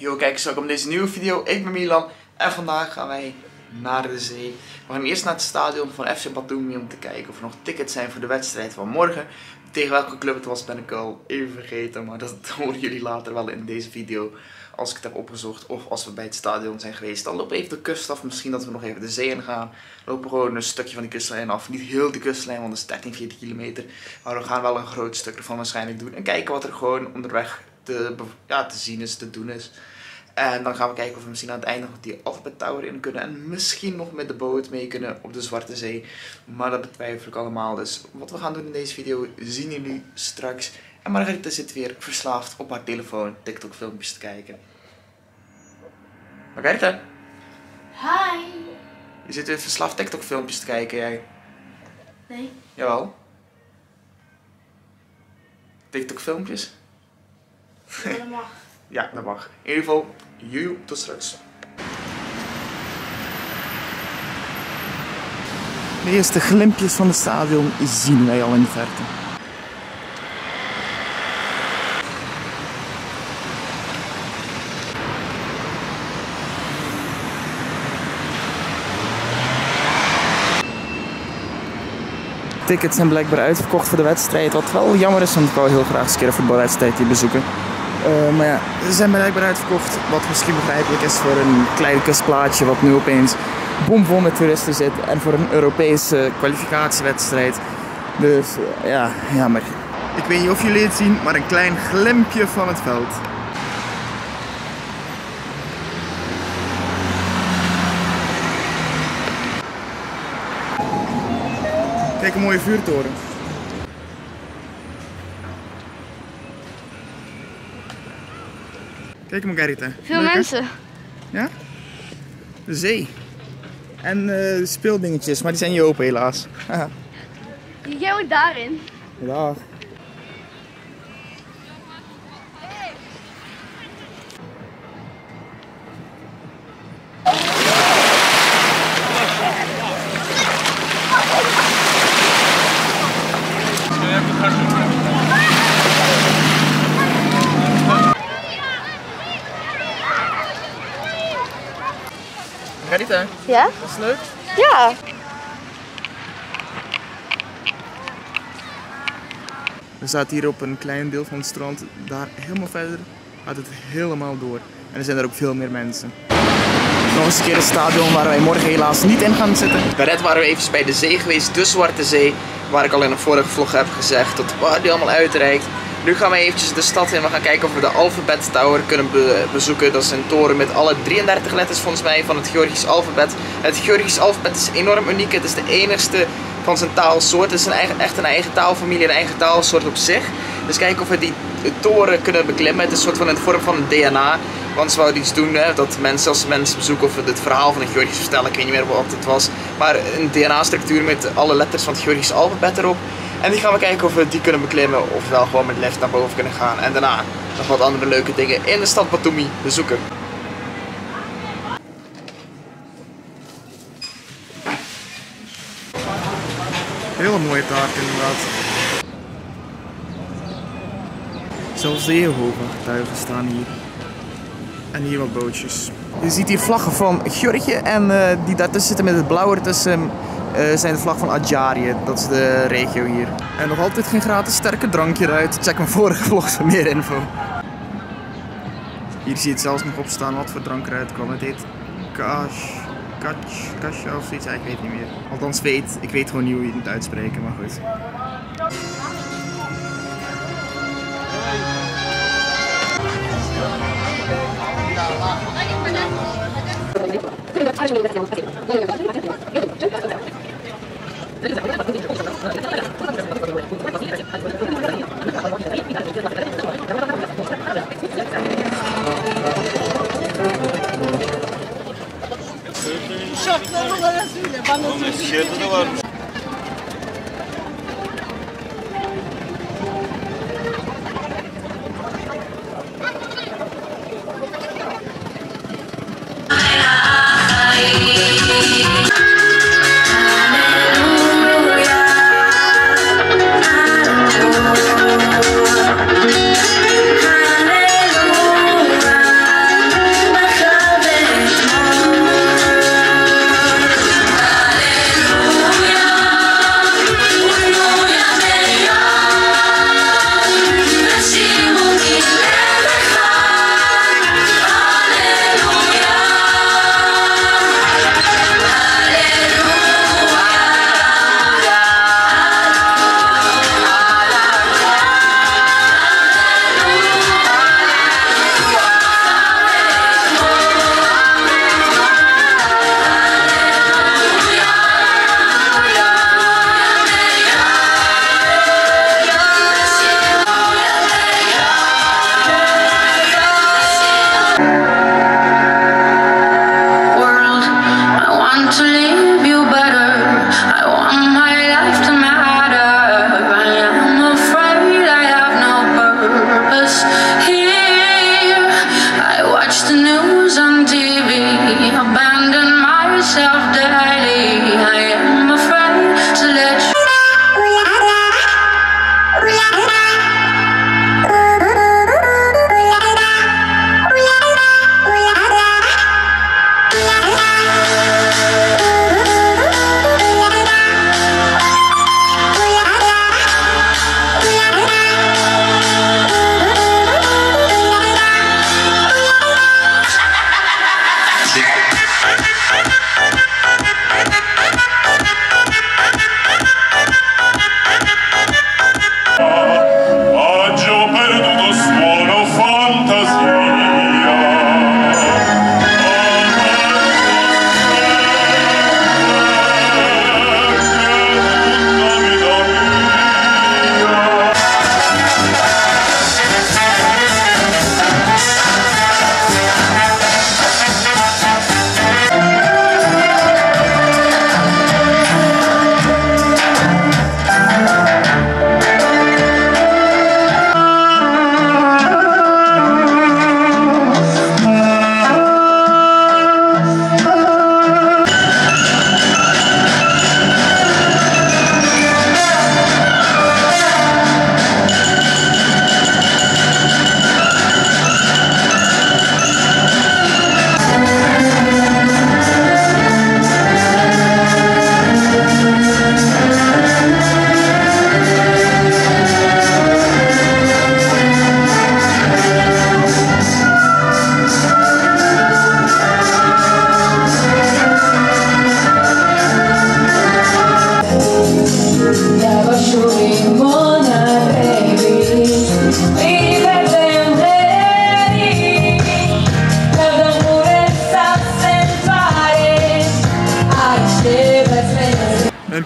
Yo kijkers, welkom bij deze nieuwe video. Ik ben Milan en vandaag gaan wij naar de zee. We gaan eerst naar het stadion van FC Batumi om te kijken of er nog tickets zijn voor de wedstrijd van morgen. Tegen welke club het was ben ik al even vergeten, maar dat horen jullie later wel in deze video als ik het heb opgezocht of als we bij het stadion zijn geweest. Dan lopen we even de kust af, misschien dat we nog even de zee in gaan. We lopen gewoon een stukje van die kustlijn af, niet heel de kustlijn, want dat is 13, 14 kilometer. Maar we gaan wel een groot stuk ervan waarschijnlijk doen en kijken wat er gewoon onderweg te zien is, te doen is. En dan gaan we kijken of we misschien aan het einde nog die Alphabet Tower in kunnen. En misschien nog met de boot mee kunnen op de Zwarte Zee. Maar dat betwijfel ik allemaal. Dus wat we gaan doen in deze video zien jullie straks. En Margarita zit weer verslaafd op haar telefoon TikTok filmpjes te kijken. Margarita? Hi! Je zit weer verslaafd TikTok filmpjes te kijken, jij? Nee. Jawel. TikTok filmpjes? Ja, dat mag. Ja, dat mag. In ieder geval, tot straks. De eerste glimpjes van het stadion zien wij al in de verte. Tickets zijn blijkbaar uitverkocht voor de wedstrijd, wat wel jammer is, want ik wou heel graag eens een keer een voetbalwedstrijd hier bezoeken. Maar ja, ze zijn blijkbaar uitverkocht, wat misschien begrijpelijk is voor een klein kustplaatsje wat nu opeens bomvol met toeristen zit en voor een Europese kwalificatiewedstrijd. Dus ja, jammer. Ik weet niet of jullie het zien, maar een klein glimpje van het veld. Kijk, een mooie vuurtoren. Kijk Margarita. Veel mensen. Ja? De zee. En speeldingetjes, maar die zijn niet open helaas. Jij moet daarin. Dag. Margarita, Ja? dat is leuk. Ja. We zaten hier op een klein deel van het strand. Daar helemaal verder gaat het helemaal door. En er zijn er ook veel meer mensen. Nog eens een keer het stadion waar wij morgen helaas niet in gaan zitten. Daarnet waren we even bij de zee geweest, de Zwarte Zee. Waar ik al in een vorige vlog heb gezegd tot waar die allemaal uitreikt. Nu gaan we eventjes de stad in. We gaan kijken of we de Alphabet Tower kunnen bezoeken. Dat is een toren met alle 33 letters volgens mij van het Georgisch alfabet. Het Georgisch alfabet is enorm uniek. Het is de enigste van zijn taalsoort. Het is echt een eigen taalfamilie, een eigen taalsoort op zich. Dus kijken of we die toren kunnen beklimmen. Het is een soort van in de vorm van een DNA. Want ze wouden iets doen, hè, dat mensen als mensen bezoeken of het verhaal van het Georgisch vertellen. Ik weet niet meer wat het was. Maar een DNA-structuur met alle letters van het Georgisch alfabet erop. En die gaan we kijken of we die kunnen beklimmen of wel gewoon met lift naar boven kunnen gaan. En daarna nog wat andere leuke dingen in de stad Batumi bezoeken. Hele mooie taart inderdaad. Zelfs de Jehovah-getuigen staan hier. En hier wat bootjes. Je ziet hier vlaggen van Georgië en die daartussen zitten met het blauw ertussen zijn de vlag van Adjarië. Dat is de regio hier. En nog altijd geen gratis sterke drankje eruit. Check mijn vorige vlogs voor meer info. Hier zie je het zelfs nog op staan wat voor drank eruit kwam. Het heet Kasha of zoiets, ik weet het niet meer. Althans ik weet gewoon niet hoe je het moet uitspreken, maar goed. Uşaklarına bana söyle, bana söyle.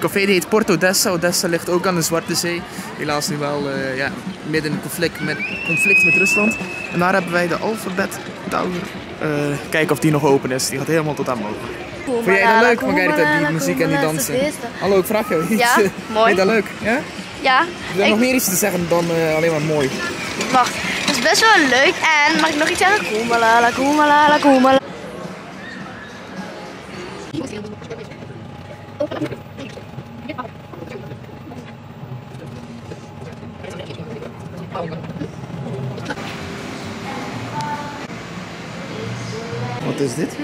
café die heet Porto Odessa. Odessa ligt ook aan de Zwarte Zee. Helaas nu wel ja, midden in een conflict met Rusland. En daar hebben wij de Alphabet Tower. Kijken of die nog open is. Die gaat helemaal tot aan boven. Vond jij dat leuk, Margarita, die muziek en die dansen? Hallo, ik vraag jou iets. Ja, mooi. Vind je dat leuk? Ja? Ja. Heb je nog meer iets te zeggen dan alleen maar mooi? Wacht, dat is best wel leuk. En mag ik nog iets zeggen? Koemalala, koemalala, koemalala. Wat is dit?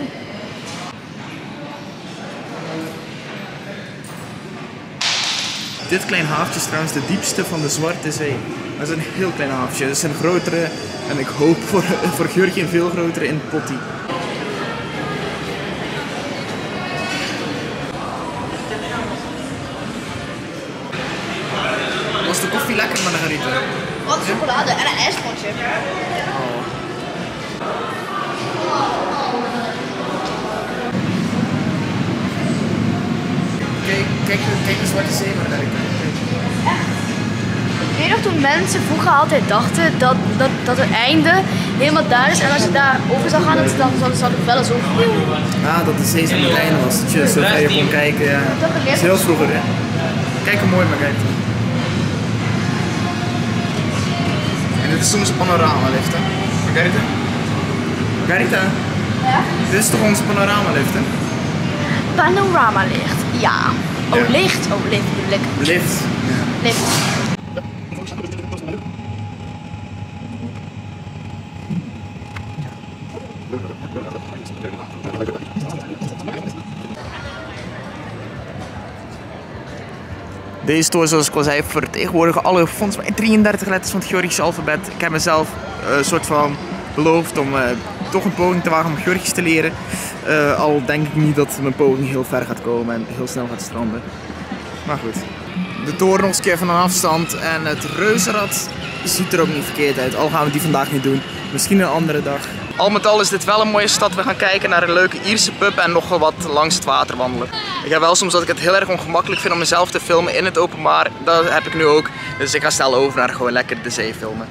Dit klein haafje is trouwens de diepste van de Zwarte Zee. Dat is een heel klein haafje. Dat is een grotere en ik hoop voor Georgië een veel grotere in Poti. Was de koffie lekker, Margarita? Wat chocolade en een ijspotje. Oh. Kijk de Zwarte Zee, Margarita. Ik weet nog toen mensen vroeger altijd dachten dat het einde helemaal daar is. En als je daar over zou gaan, dan zou het wel eens over. Ah, dat de zee zo klein was. Dat je zo ver kon kijken. Ja. Dat is heel vroeger, hè. Kijk hoe mooi, Margarita. En dit is soms een panoramalift, hè? Margarita? Margarita? Ja? Dit is toch onze panoramalift, hè? Panoramalicht, ja. Oh, Ja. licht. Oh, licht. Lekker. Lift. Ja. Licht. Deze toren, zoals ik al zei, vertegenwoordigen alle volgens mij 33 letters van het Georgische alfabet. Ik heb mezelf een soort van beloofd om toch een poging te wagen om Georgisch te leren. Al denk ik niet dat mijn poging heel ver gaat komen en heel snel gaat stranden. Maar goed. De toren nog eens een keer van een afstand en het reuzenrad ziet er ook niet verkeerd uit. Al gaan we die vandaag niet doen. Misschien een andere dag. Al met al is dit wel een mooie stad. We gaan kijken naar een leuke Ierse pub en nog wat langs het water wandelen. Ik heb wel soms dat ik het heel erg ongemakkelijk vind om mezelf te filmen in het openbaar. Dat heb ik nu ook. Dus ik ga snel over naar gewoon lekker de zee filmen.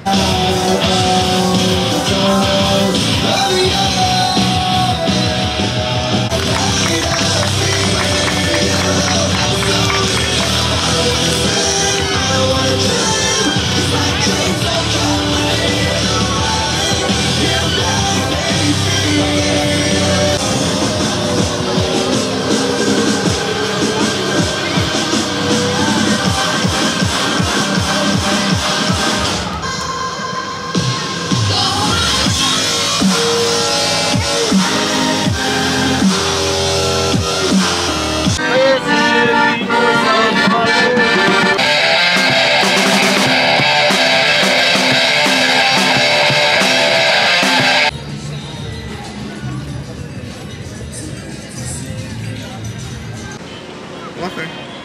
Lachen.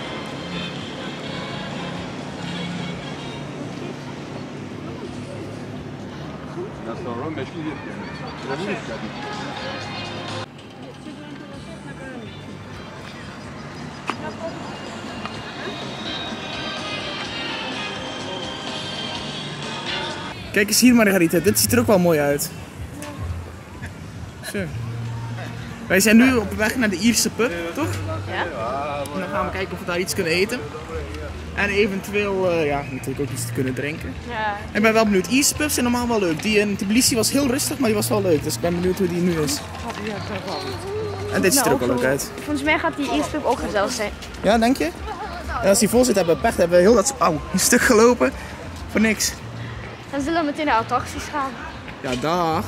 Ya sonra meşgul yani. Kijk eens hier, Margarita. Dit ziet er ook wel mooi uit. Zo. Wij zijn nu op weg naar de Ierse pub, toch? Ja? En dan gaan we kijken of we daar iets kunnen eten. En eventueel, ja, natuurlijk ook iets te kunnen drinken. Ja. Ik ben wel benieuwd. Ierse pubs zijn normaal wel leuk. Die in Tbilisi was heel rustig, maar die was wel leuk. Dus ik ben benieuwd hoe die nu is. En dit ziet er ook wel leuk uit. Volgens mij gaat die Ierse pub ook gezellig zijn. Ja, denk je? En als die vol zit, hebben we pech. Hebben we heel dat een stuk gelopen. Voor niks. Dan zullen we meteen naar attracties gaan. Ja, dag.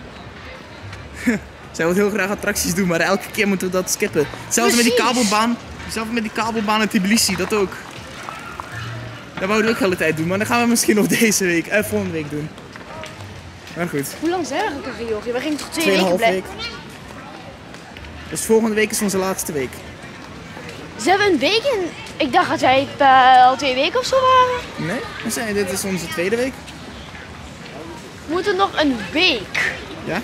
Zij wil heel graag attracties doen, maar elke keer moeten we dat skippen. Zelfs met die kabelbaan. Zelfs met die kabelbaan in Tbilisi, dat ook. Dat wouden we ook de hele tijd doen, maar dan gaan we misschien nog deze week, volgende week doen. Maar goed. Hoe lang zijn we ook in Georgië? We gingen toch 2 2,5 weken blijven? week. Dus volgende week is onze laatste week. Zijn we een week in? Ik dacht dat wij al 2 weken of zo waren. Nee, we zijn, dit is onze tweede week. We moeten nog een week. Ja?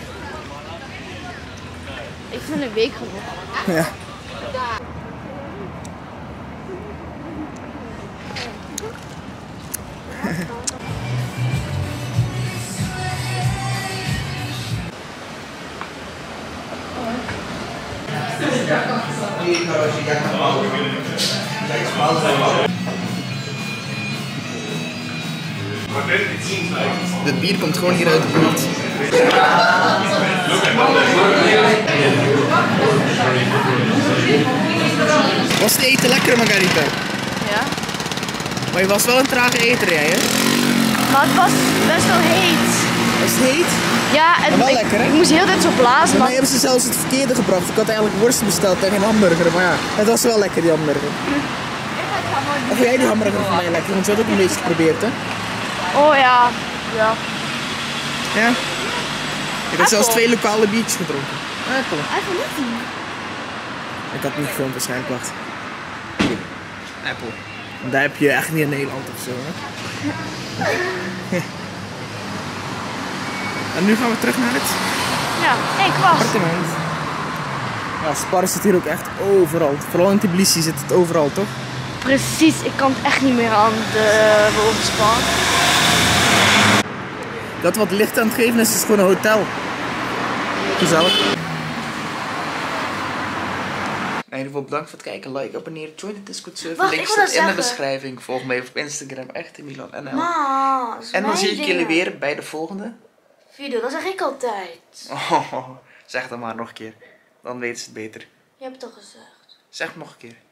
Ik vind een week genoeg. Ja. Dit bier komt gewoon hier uit de buurt. Was het eten lekker, Margarita? Ja. Maar je was wel een trage eter, jij, hè? Maar het was best wel heet. Was het heet? Ja, en Maar wel lekker, hè? ik moest de hele tijd zo blazen. Maar Maar hebben ze zelfs het verkeerde gebracht. Ik had eigenlijk worst besteld tegen een hamburger, maar ja, het was wel lekker, die hamburger. Of jij die hamburger van mij lekker, want je had ook een beetje geprobeerd, hè? Oh ja. Ja. Ja. Ik had zelfs 2 lokale biertjes gedronken. Apple. Even niet doen. Ik had niet gefilmd waarschijnlijk, wacht. Apple. Daar heb je echt niet in Nederland of zo, hè? En nu gaan we terug naar het Ja, nee, kwast. appartement. Ja, Spar zit hier ook echt overal. Vooral in Tbilisi zit het overal, toch? Precies, ik kan het echt niet meer aan de bovenspan. Dat wat licht aan het geven is, is gewoon een hotel. Gezellig. In ieder geval bedankt voor het kijken, like, abonneer, join de Discord server. Wacht, Link ik wil staat in de zeggen. beschrijving. Volg mij op Instagram, @milan_nl. Maar, En dan zie ik jullie weer bij de volgende video, dat zeg ik altijd. Oh, zeg dan maar nog een keer. Dan weten ze het beter. Je hebt het al gezegd. Zeg het nog een keer.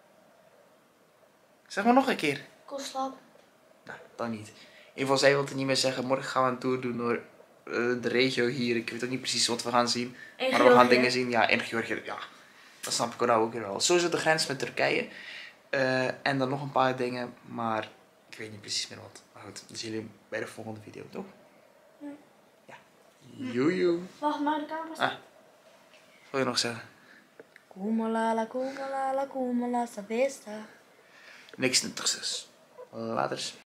Zeg maar nog een keer. Kom slapen. Nou, dan niet. In ieder geval, zij wil het niet meer zeggen. Morgen gaan we een tour doen door de regio hier. Ik weet ook niet precies wat we gaan zien. In Maar we gaan Georgië. dingen zien. Ja, in Georgië. Ja, dat snap ik nou ook weer wel. Sowieso de grens met Turkije. En dan nog een paar dingen. Maar ik weet niet precies meer wat. Maar goed, dat zien jullie bij de volgende video, toch? Ja. Joejoe. Wacht, maar de camera. Ah. Wil je nog zeggen? Koemalala, sabesta. Niks nuttigs dus. Laters.